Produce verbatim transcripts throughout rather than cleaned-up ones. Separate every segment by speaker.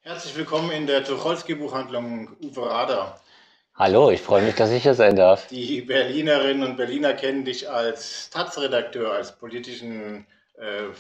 Speaker 1: Herzlich willkommen in der Tucholsky-Buchhandlung Uwe Rader.
Speaker 2: Hallo, ich freue mich, dass ich hier sein darf.
Speaker 1: Die Berlinerinnen und Berliner kennen dich als Taz-Redakteur, als politischen äh,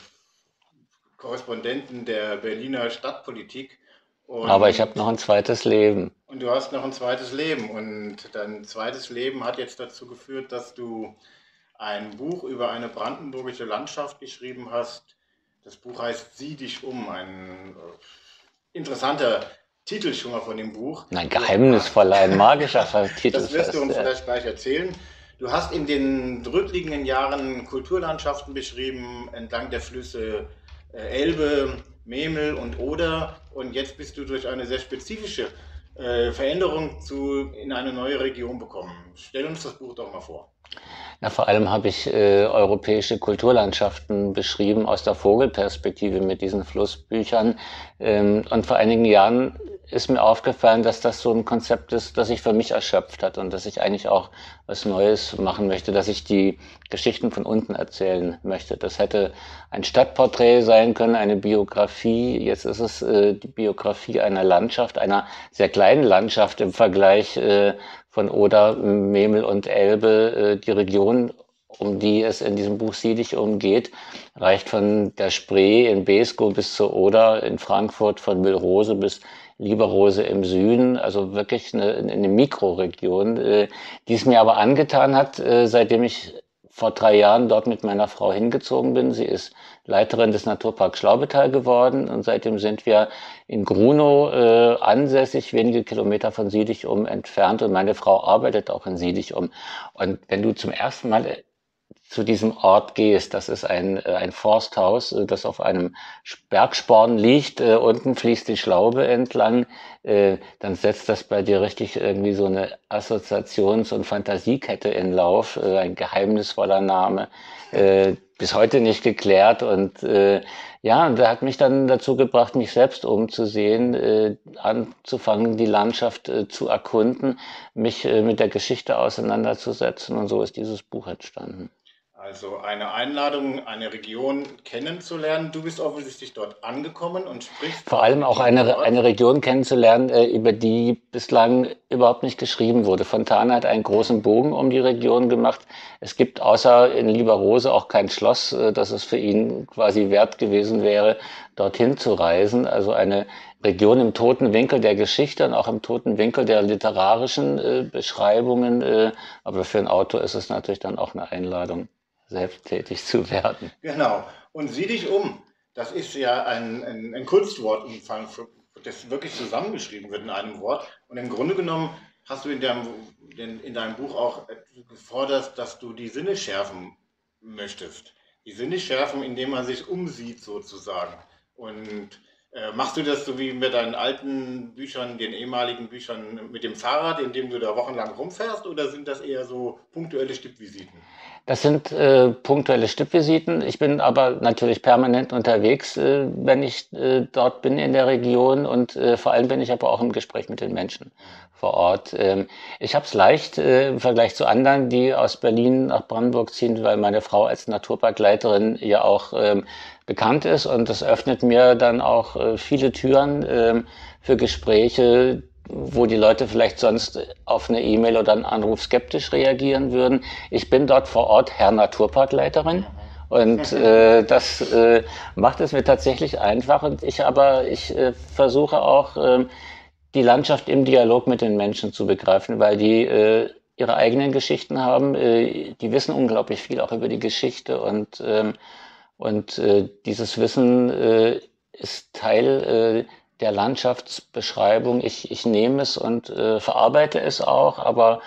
Speaker 1: Korrespondenten der Berliner Stadtpolitik.
Speaker 2: Aber ich habe
Speaker 1: Und,
Speaker 2: noch ein zweites Leben.
Speaker 1: und du hast noch ein zweites Leben. Und dein zweites Leben hat jetzt dazu geführt, dass du ein Buch über eine brandenburgische Landschaft geschrieben hast. Das Buch heißt Sieh dich um, ein äh, interessanter Titel schon mal von dem Buch.
Speaker 2: Ein geheimnisvoller, ein magischer Titel.
Speaker 1: Das wirst du uns
Speaker 2: fast, ja.
Speaker 1: vielleicht gleich erzählen. Du hast in den zurückliegenden Jahren Kulturlandschaften beschrieben, entlang der Flüsse äh, Elbe, Memel und Oder. Und jetzt bist du durch eine sehr spezifische äh, Veränderung zu, in eine neue Region bekommen. Stell uns das Buch doch mal vor.
Speaker 2: Na, vor allem habe ich äh, europäische Kulturlandschaften beschrieben aus der Vogelperspektive mit diesen Flussbüchern. Ähm, und vor einigen Jahren ist mir aufgefallen, dass das so ein Konzept ist, das sich für mich erschöpft hat und dass ich eigentlich auch was Neues machen möchte, dass ich die Geschichten von unten erzählen möchte. Das hätte ein Stadtporträt sein können, eine Biografie. Jetzt ist es äh, die Biografie einer Landschaft, einer sehr kleinen Landschaft im Vergleich äh, von Oder, Memel und Elbe. Äh, die Region, um die es in diesem Buch Sieh dich um geht, reicht von der Spree in Beeskow bis zur Oder in Frankfurt, von Mühlrose bis Lieberrose im Süden, also wirklich eine, eine Mikroregion, äh, die es mir aber angetan hat, äh, seitdem ich vor drei Jahren dort mit meiner Frau hingezogen bin. Sie ist Leiterin des Naturparks Schlaubetal geworden und seitdem sind wir in Grunow äh, ansässig, wenige Kilometer von Sieh dich um entfernt, und meine Frau arbeitet auch in Sieh dich um. Und wenn du zum ersten Mal zu diesem Ort gehst, das ist ein, äh, ein Forsthaus, äh, das auf einem Bergsporn liegt, äh, unten fließt die Schlaube entlang, äh, dann setzt das bei dir richtig irgendwie so eine Assoziations- und Fantasiekette in Lauf, äh, ein geheimnisvoller Name, äh, bis heute nicht geklärt, und äh, ja, und der hat mich dann dazu gebracht, mich selbst umzusehen, äh, anzufangen, die Landschaft äh, zu erkunden, mich äh, mit der Geschichte auseinanderzusetzen, und so ist dieses Buch entstanden.
Speaker 1: Also eine Einladung, eine Region kennenzulernen. Du bist offensichtlich dort angekommen und sprichst
Speaker 2: Vor
Speaker 1: auch
Speaker 2: allem
Speaker 1: mit
Speaker 2: auch
Speaker 1: ihm
Speaker 2: eine,
Speaker 1: dort.
Speaker 2: eine Region kennenzulernen, äh, über die bislang überhaupt nicht geschrieben wurde. Fontane hat einen großen Bogen um die Region gemacht. Es gibt außer in Lieberrose auch kein Schloss, äh, das es für ihn quasi wert gewesen wäre, dorthin zu reisen. Also eine Region im toten Winkel der Geschichte und auch im toten Winkel der literarischen äh, Beschreibungen. Äh, aber für einen Autor ist es natürlich dann auch eine Einladung, selbst tätig zu werden.
Speaker 1: Genau. Und sieh dich um. Das ist ja ein, ein, ein Kunstwortumfang, für, das wirklich zusammengeschrieben wird in einem Wort. Und im Grunde genommen hast du in deinem, in, in deinem Buch auch gefordert, dass du die Sinne schärfen möchtest. Die Sinne schärfen, indem man sich umsieht sozusagen. Und äh, machst du das so wie mit deinen alten Büchern, den ehemaligen Büchern mit dem Fahrrad, indem du da wochenlang rumfährst, oder sind das eher so punktuelle Stippvisiten?
Speaker 2: Das sind äh, punktuelle Stippvisiten. Ich bin aber natürlich permanent unterwegs, äh, wenn ich äh, dort bin in der Region, und äh, vor allem bin ich aber auch im Gespräch mit den Menschen vor Ort. Ähm, ich habe es leicht äh, im Vergleich zu anderen, die aus Berlin nach Brandenburg ziehen, weil meine Frau als Naturparkleiterin ja auch ähm, bekannt ist, und das öffnet mir dann auch äh, viele Türen ähm, für Gespräche, wo die Leute vielleicht sonst auf eine E-Mail oder einen Anruf skeptisch reagieren würden. Ich bin dort vor Ort Herr Naturparkleiterin, und äh, das äh, macht es mir tatsächlich einfach, und ich aber ich äh, versuche auch äh, die Landschaft im Dialog mit den Menschen zu begreifen, weil die äh, ihre eigenen Geschichten haben, äh, die wissen unglaublich viel auch über die Geschichte, und ähm, und äh, dieses Wissen äh, ist Teil äh, der Landschaftsbeschreibung. Ich, ich nehme es und äh, verarbeite es auch, aber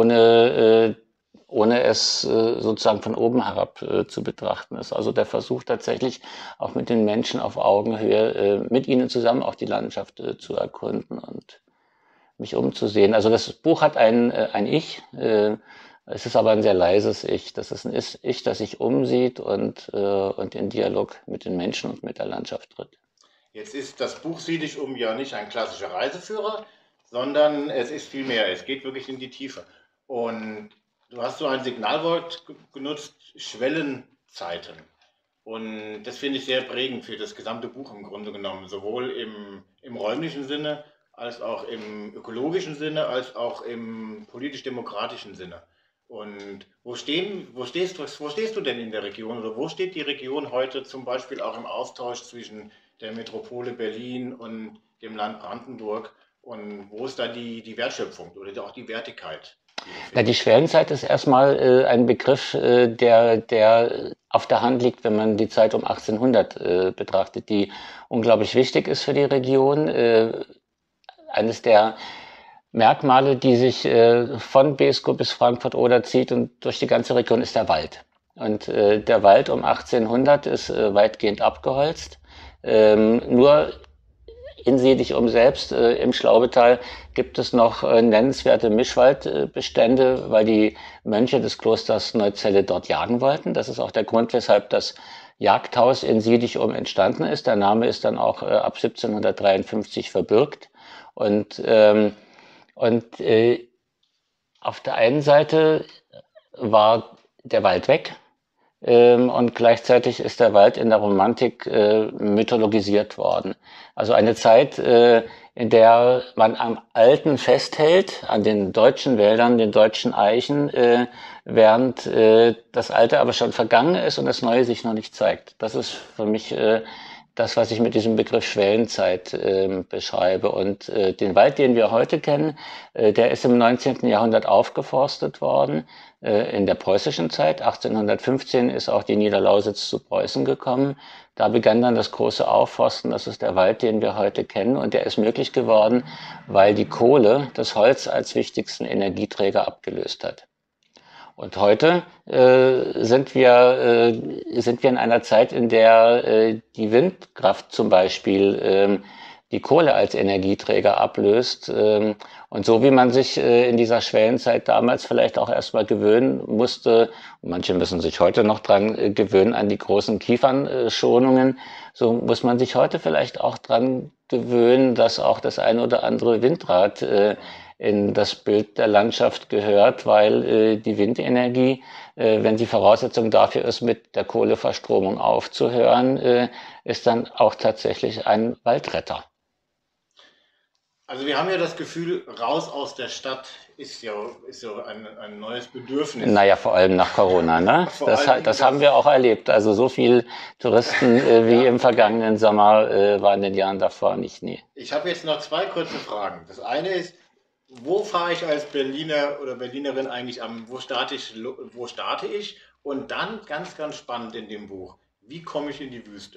Speaker 2: ohne, äh, ohne es äh, sozusagen von oben herab äh, zu betrachten. Es ist also der Versuch tatsächlich auch mit den Menschen auf Augenhöhe, äh, mit ihnen zusammen auch die Landschaft äh, zu erkunden und mich umzusehen. Also das Buch hat ein, äh, ein Ich, äh, es ist aber ein sehr leises Ich. Das ist ein Ich, das sich umsieht und, äh, und in Dialog mit den Menschen und mit der Landschaft tritt.
Speaker 1: Jetzt ist das Buch Sieh dich um ja nicht ein klassischer Reiseführer, sondern es ist viel mehr. Es geht wirklich in die Tiefe. Und du hast so ein Signalwort genutzt, Schwellenzeiten. Und das finde ich sehr prägend für das gesamte Buch im Grunde genommen, sowohl im, im räumlichen Sinne, als auch im ökologischen Sinne, als auch im politisch-demokratischen Sinne. Und wo, stehen, wo, stehst, du- wo stehst du denn in der Region oder wo steht die Region heute zum Beispiel auch im Austausch zwischen der Metropole Berlin und dem Land Brandenburg? Und wo ist da die, die Wertschöpfung oder auch die Wertigkeit, die du
Speaker 2: Na, die
Speaker 1: findest?
Speaker 2: Schwellenzeit ist erstmal äh, ein Begriff, äh, der, der auf der Hand liegt, wenn man die Zeit um achtzehnhundert äh, betrachtet, die unglaublich wichtig ist für die Region. Äh, eines der Merkmale, die sich äh, von Beeskow bis Frankfurt Oder zieht und durch die ganze Region, ist der Wald. Und äh, der Wald um achtzehnhundert ist äh, weitgehend abgeholzt. Ähm, nur in Siedichum selbst, äh, im Schlaubetal, gibt es noch äh, nennenswerte Mischwaldbestände, weil die Mönche des Klosters Neuzelle dort jagen wollten. Das ist auch der Grund, weshalb das Jagdhaus in Siedichum entstanden ist. Der Name ist dann auch äh, ab siebzehnhundertdreiundfünfzig verbürgt. Und, ähm, und äh, auf der einen Seite war der Wald weg, ähm, und gleichzeitig ist der Wald in der Romantik äh, mythologisiert worden. Also eine Zeit, äh, in der man am Alten festhält, an den deutschen Wäldern, den deutschen Eichen, äh, während äh, das Alte aber schon vergangen ist und das Neue sich noch nicht zeigt. Das ist für mich äh, das, was ich mit diesem Begriff Schwellenzeit äh, beschreibe. Und äh, den Wald, den wir heute kennen, äh, der ist im neunzehnten Jahrhundert aufgeforstet worden, äh, in der preußischen Zeit. achtzehnhundertfünfzehn ist auch die Niederlausitz zu Preußen gekommen. Da begann dann das große Aufforsten. Das ist der Wald, den wir heute kennen. Und der ist möglich geworden, weil die Kohle das Holz als wichtigsten Energieträger abgelöst hat. Und heute äh, sind wir äh, sind wir in einer Zeit, in der äh, die Windkraft zum Beispiel ähm, die Kohle als Energieträger ablöst. Ähm, und so wie man sich äh, in dieser Schwellenzeit damals vielleicht auch erstmal gewöhnen musste, und manche müssen sich heute noch dran äh, gewöhnen an die großen Kiefernschonungen, so muss man sich heute vielleicht auch dran gewöhnen, dass auch das ein oder andere Windrad äh, in das Bild der Landschaft gehört, weil äh, die Windenergie, äh, wenn die Voraussetzung dafür ist, mit der Kohleverstromung aufzuhören, äh, ist dann auch tatsächlich ein Waldretter.
Speaker 1: Also wir haben ja das Gefühl, raus aus der Stadt ist ja, ist ja ein, ein neues Bedürfnis.
Speaker 2: Naja, vor allem nach Corona, ne?
Speaker 1: Vor
Speaker 2: Das,
Speaker 1: allen
Speaker 2: ha-
Speaker 1: Dingen
Speaker 2: das haben
Speaker 1: das.
Speaker 2: wir auch erlebt. Also so viel Touristen äh, wie
Speaker 1: Ja,
Speaker 2: im
Speaker 1: okay.
Speaker 2: vergangenen Sommer äh, waren in den Jahren davor nicht, nie.
Speaker 1: Ich habe jetzt noch zwei kurze Fragen. Das eine ist, wo fahre ich als Berliner oder Berlinerin eigentlich am, wo starte ich, lo- wo starte ich? Und dann ganz, ganz spannend in dem Buch, wie komme ich in die Wüste?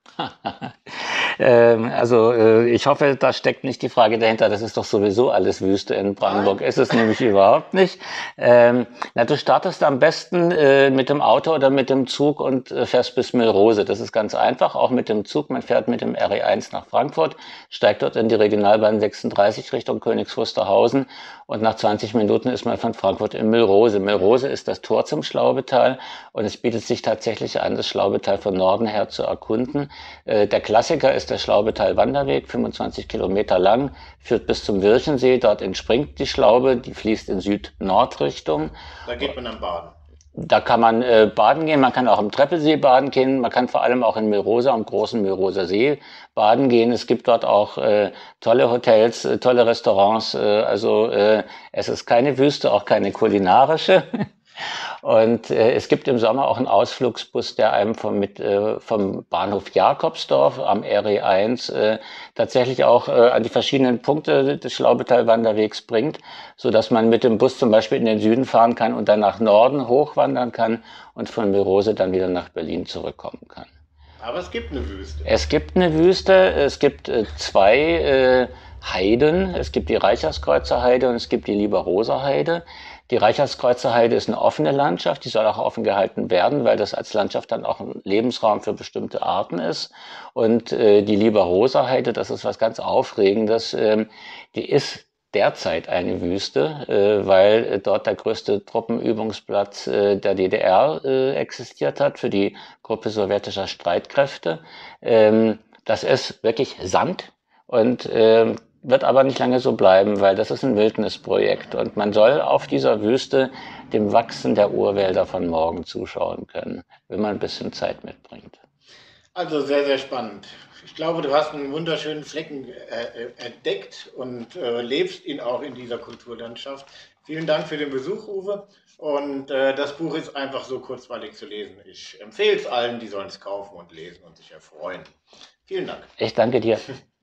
Speaker 2: Ähm, also äh, ich hoffe, da steckt nicht die Frage dahinter, das ist doch sowieso alles Wüste in Brandenburg.
Speaker 1: Nein?
Speaker 2: Ist es nämlich überhaupt nicht. Ähm, na, du startest am besten äh, mit dem Auto oder mit dem Zug und äh, fährst bis Milrose. Das ist ganz einfach, auch mit dem Zug. Man fährt mit dem R E eins nach Frankfurt, steigt dort in die Regionalbahn sechsunddreißig Richtung Königs Wusterhausen und nach zwanzig Minuten ist man von Frankfurt in Milrose. Milrose ist das Tor zum Schlaubetal und es bietet sich tatsächlich an, das Schlaubetal von Norden her zu erkunden. Äh, der Klassiker ist der Schlaubetal-Wanderweg, fünfundzwanzig Kilometer lang, führt bis zum Wirchensee. Dort entspringt die Schlaube, die fließt in Süd-Nord-Richtung.
Speaker 1: Da geht man dann baden.
Speaker 2: Da kann man äh, baden gehen, man kann auch im Treppelsee baden gehen, man kann vor allem auch in Milrose, am großen Milroser See baden gehen. Es gibt dort auch äh, tolle Hotels, äh, tolle Restaurants. Äh, also äh, es ist keine Wüste, auch keine kulinarische. Und äh, es gibt im Sommer auch einen Ausflugsbus, der einem vom, mit, äh, vom Bahnhof Jakobsdorf am R E eins äh, tatsächlich auch äh, an die verschiedenen Punkte des Schlaubetal-Wanderwegs bringt, so dass man mit dem Bus zum Beispiel in den Süden fahren kann und dann nach Norden hochwandern kann und von Milrose dann wieder nach Berlin zurückkommen kann.
Speaker 1: Aber es gibt eine Wüste.
Speaker 2: Es gibt eine Wüste, es gibt äh, zwei äh, Heiden, es gibt die Reicherskreuzer Heide und es gibt die Lieberoser Heide. Die Reicherskreuzer Heide ist eine offene Landschaft, die soll auch offen gehalten werden, weil das als Landschaft dann auch ein Lebensraum für bestimmte Arten ist. Und äh, die Lieberoser Heide, das ist was ganz Aufregendes, ähm, die ist derzeit eine Wüste, äh, weil äh, dort der größte Truppenübungsplatz äh, der D D R äh, existiert hat für die Gruppe sowjetischer Streitkräfte. Ähm, das ist wirklich Sand und ähm, wird aber nicht lange so bleiben, weil das ist ein Wildnisprojekt und man soll auf dieser Wüste dem Wachsen der Urwälder von morgen zuschauen können, wenn man ein bisschen Zeit mitbringt.
Speaker 1: Also sehr, sehr spannend. Ich glaube, du hast einen wunderschönen Flecken äh, äh, entdeckt und äh, lebst ihn auch in dieser Kulturlandschaft. Vielen Dank für den Besuch, Uwe. Und äh, das Buch ist einfach so kurzweilig zu lesen. Ich empfehle es allen, die sollen es kaufen und lesen und sich erfreuen. Vielen Dank.
Speaker 2: Ich danke dir.